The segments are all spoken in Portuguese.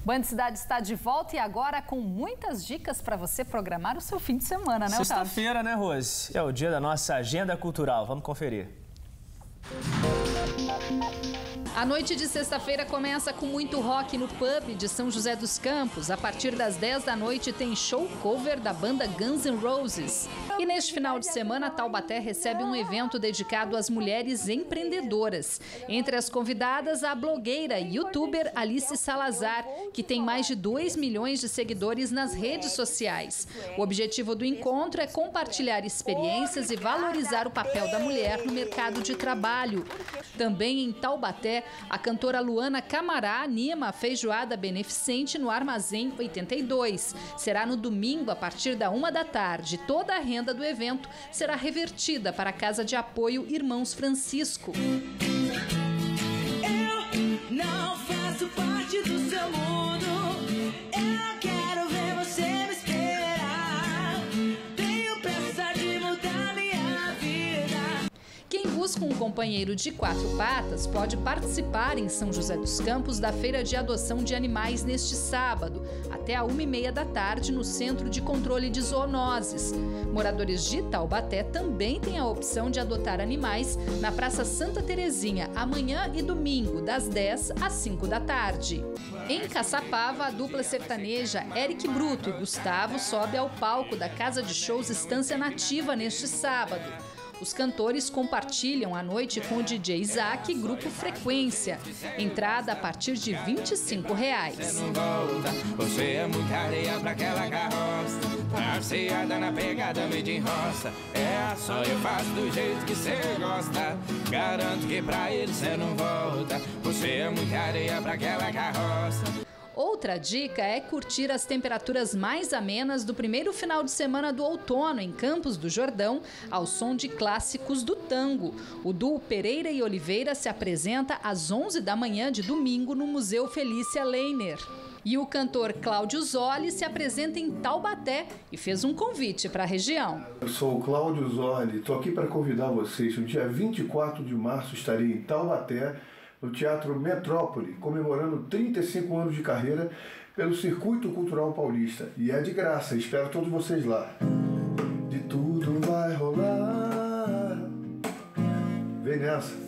Band Cidade está de volta e agora com muitas dicas para você programar o seu fim de semana, né, Otávio? Sexta-feira, né, Rose? É o dia da nossa agenda cultural. Vamos conferir. A noite de sexta-feira começa com muito rock no pub de São José dos Campos. A partir das 10 da noite tem show cover da banda Guns N' Roses. E neste final de semana, Taubaté recebe um evento dedicado às mulheres empreendedoras. Entre as convidadas, a blogueira e youtuber Alice Salazar, que tem mais de 2 milhões de seguidores nas redes sociais. O objetivo do encontro é compartilhar experiências e valorizar o papel da mulher no mercado de trabalho. Também em Taubaté, a cantora Luana Camará anima a feijoada beneficente no Armazém 82. Será no domingo, a partir da 1 da tarde. Toda a renda do evento será revertida para a Casa de Apoio Irmãos Francisco. Eu não faço parte do seu mundo. Eu quero ver você me esperar. Tenho pressa de mudar minha vida. Quem busca um companheiro de 4 patas pode participar em São José dos Campos da Feira de Adoção de Animais neste sábado, até a 1h30 da tarde no Centro de Controle de Zoonoses. Moradores de Taubaté também têm a opção de adotar animais na Praça Santa Terezinha, amanhã e domingo, das 10 às 5 da tarde. Em Caçapava, a dupla sertaneja Eric Bruto e Gustavo sobe ao palco da Casa de Shows Estância Nativa neste sábado. Os cantores compartilham a noite com o DJ Isaac e Grupo Frequência. Entrada a partir de R$ 25. Você é muita areia pra aquela carroça. Passeada na pegada meio de roça. É só eu faço do jeito que você gosta. Garanto que pra ele você não volta. Você é muita areia pra aquela carroça. Outra dica é curtir as temperaturas mais amenas do primeiro final de semana do outono em Campos do Jordão, ao som de clássicos do tango. O duo Pereira e Oliveira se apresenta às 11 da manhã de domingo no Museu Felícia Leiner. E o cantor Cláudio Zoli se apresenta em Taubaté e fez um convite para a região. Eu sou o Cláudio Zoli, estou aqui para convidar vocês. No dia 24 de março estarei em Taubaté, no Teatro Metrópole, comemorando 35 anos de carreira pelo Circuito Cultural Paulista. E é de graça, espero todos vocês lá. De tudo vai rolar. Vem nessa.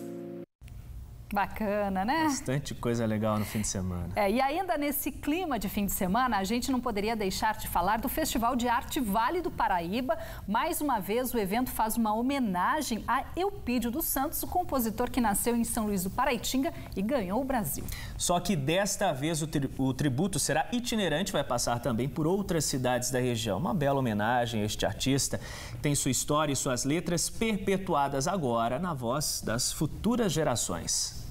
Bacana, né? Bastante coisa legal no fim de semana. E ainda nesse clima de fim de semana, a gente não poderia deixar de falar do Festival de Arte Vale do Paraíba. Mais uma vez, o evento faz uma homenagem a Eupídio dos Santos, o compositor que nasceu em São Luís do Paraitinga e ganhou o Brasil. Só que desta vez o tributo será itinerante, vai passar também por outras cidades da região. Uma bela homenagem a este artista. Tem sua história e suas letras perpetuadas agora na voz das futuras gerações.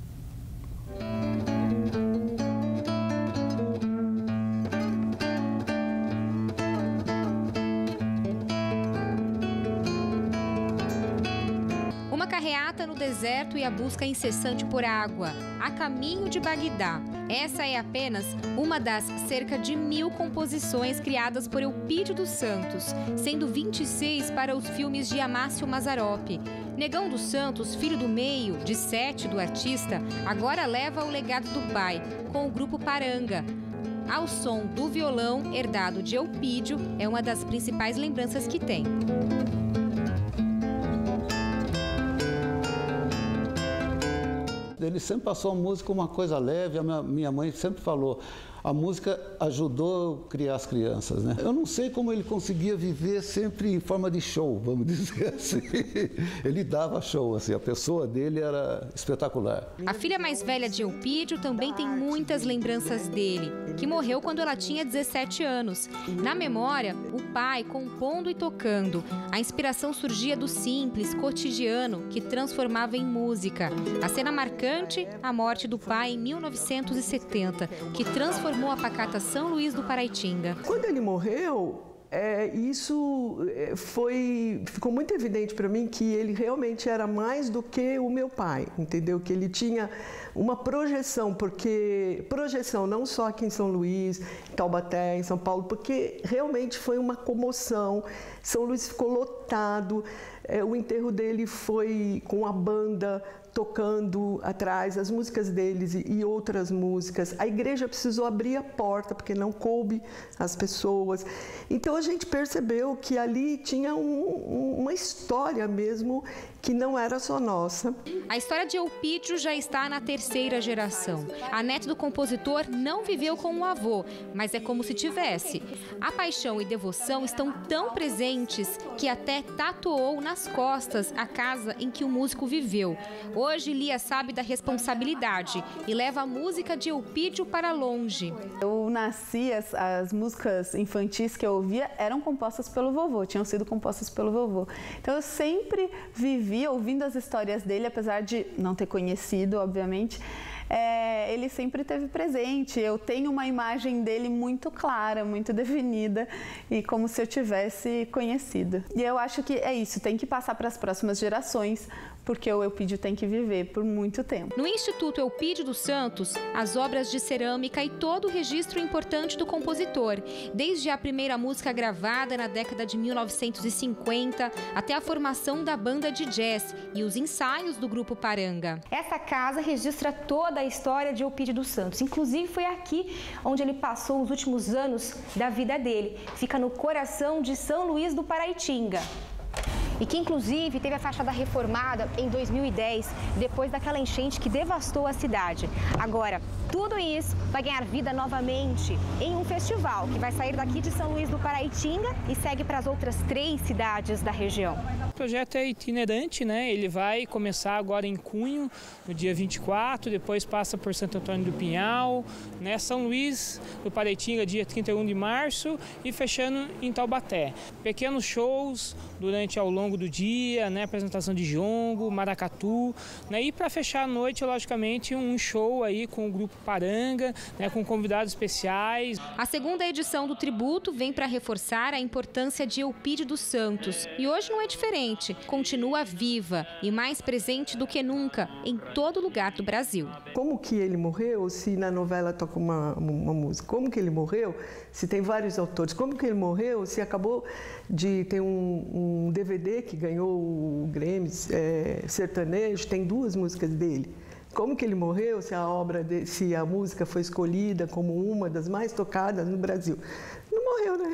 Uma carreata no deserto e a busca incessante por água, a caminho de Bagdá. Essa é apenas uma das cerca de 1000 composições criadas por Eupídio dos Santos, sendo 26 para os filmes de Amácio Mazzaropi. Negão dos Santos, filho do meio, de 7 do artista, agora leva o legado do pai, com o grupo Paranga. Ao som do violão herdado de Eupídio, é uma das principais lembranças que tem. Ele sempre passou a música como uma coisa leve, a minha mãe sempre falou, a música ajudou a criar as crianças, né? Eu não sei como ele conseguia viver sempre em forma de show, vamos dizer assim. Ele dava show, assim, a pessoa dele era espetacular. A filha mais velha de Eupídio também tem muitas lembranças dele, que morreu quando ela tinha 17 anos. Na memória, o pai compondo e tocando. A inspiração surgia do simples, cotidiano, que transformava em música. A cena marcante, a morte do pai em 1970, que transformou a pacata São Luís do Paraitinga. Quando ele morreu, ficou muito evidente para mim que ele realmente era mais do que o meu pai, entendeu? Que ele tinha uma projeção, projeção não só aqui em São Luís, em Taubaté, em São Paulo, porque realmente foi uma comoção. São Luís ficou lotado, o enterro dele foi com a banda tocando atrás, as músicas deles e outras músicas. A igreja precisou abrir a porta, porque não coube as pessoas. Então a gente percebeu que ali tinha uma história mesmo que não era só nossa. A história de Eupídio já está na 3ª geração. A neta do compositor não viveu com o avô, mas é como se tivesse. A paixão e devoção estão tão presentes que até tatuou nas costas a casa em que o músico viveu. Hoje, Lia sabe da responsabilidade e leva a música de Eupídio para longe. Eu nasci, as músicas infantis que eu ouvia eram compostas pelo vovô, tinham sido compostas pelo vovô. Então eu sempre vivi ouvindo as histórias dele, apesar de não ter conhecido, obviamente. Ele sempre esteve presente. Eu tenho uma imagem dele muito clara, muito definida e como se eu tivesse conhecido. E eu acho que é isso, tem que passar para as próximas gerações, porque o Eupídio tem que viver por muito tempo. No Instituto Eupídio dos Santos, as obras de cerâmica e todo o registro importante do compositor, desde a primeira música gravada na década de 1950 até a formação da banda de jazz e os ensaios do grupo Paranga. Essa casa registra toda a história de Eupídio dos Santos. Inclusive foi aqui onde ele passou os últimos anos da vida dele. Fica no coração de São Luís do Paraitinga. E que, inclusive, teve a fachada reformada em 2010, depois daquela enchente que devastou a cidade. Agora, tudo isso vai ganhar vida novamente em um festival que vai sair daqui de São Luís do Paraitinga e segue para as outras 3 cidades da região. O projeto é itinerante, né? Ele vai começar agora em Cunho, no dia 24, depois passa por Santo Antônio do Pinhal, né? São Luís do Paraitinga, dia 31 de março e fechando em Taubaté. Pequenos shows ao longo do dia, né? Apresentação de jongo, maracatu, né? E para fechar a noite, logicamente, um show aí com o grupo Paranga, né? Com convidados especiais. A 2ª edição do tributo vem para reforçar a importância de Eupídio dos Santos. E hoje não é diferente. Continua viva e mais presente do que nunca em todo lugar do Brasil. Como que ele morreu, se na novela toca uma música? Como que ele morreu, se tem vários autores? Como que ele morreu, se acabou de ter um DVD que ganhou o Grammy sertanejo, tem 2 músicas dele? Como que ele morreu, se a música foi escolhida como uma das mais tocadas no Brasil? Não morreu, né?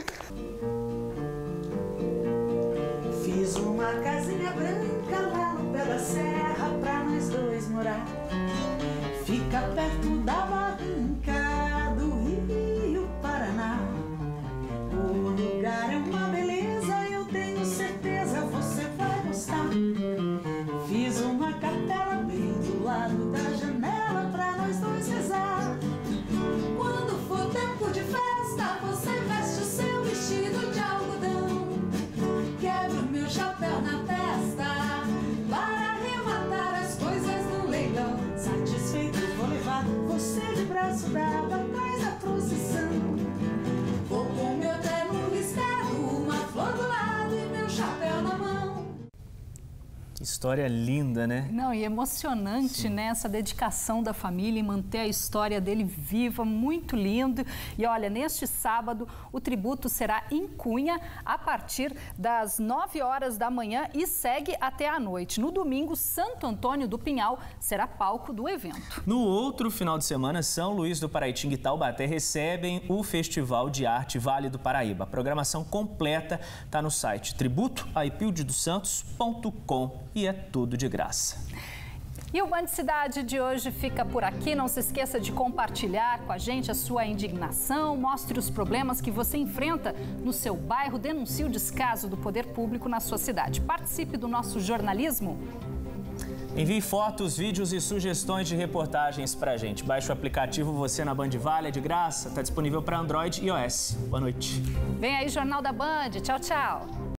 Fiz uma casinha branca lá no pé da serra pra nós 2 morar. Fica perto da barranca do Rio Paraná. O lugar é uma beleza, eu tenho certeza você vai gostar. Fiz uma capela bem do lado da janela pra nós 2 rezar. Quando for tempo de festa, você veste o seu vestido de algodão. Quebra o meu chapéu na testa para arrematar as coisas no leilão. Satisfeito vou levar você de braço dado atrás da procissão. Vou com meu terno listado, uma flor do lado e meu chapéu na mão. Que história linda, né? Não, e emocionante, né? Essa dedicação da família em manter a história dele viva, muito lindo. E olha, neste sábado o tributo será em Cunha a partir das 9 horas da manhã e segue até a noite. No domingo, Santo Antônio do Pinhal será palco do evento. No outro final de semana, São Luís do Paraitinga e Taubaté recebem o Festival de Arte Vale do Paraíba. A programação completa está no site tributoaepildiodosantos.com. E é tudo de graça. E o Band Cidade de hoje fica por aqui. Não se esqueça de compartilhar com a gente a sua indignação, mostre os problemas que você enfrenta no seu bairro, denuncie o descaso do poder público na sua cidade. Participe do nosso jornalismo. Envie fotos, vídeos e sugestões de reportagens pra gente. Baixe o aplicativo Você na Band Vale, é de graça, está disponível para Android e iOS. Boa noite. Vem aí, Jornal da Band. Tchau, tchau.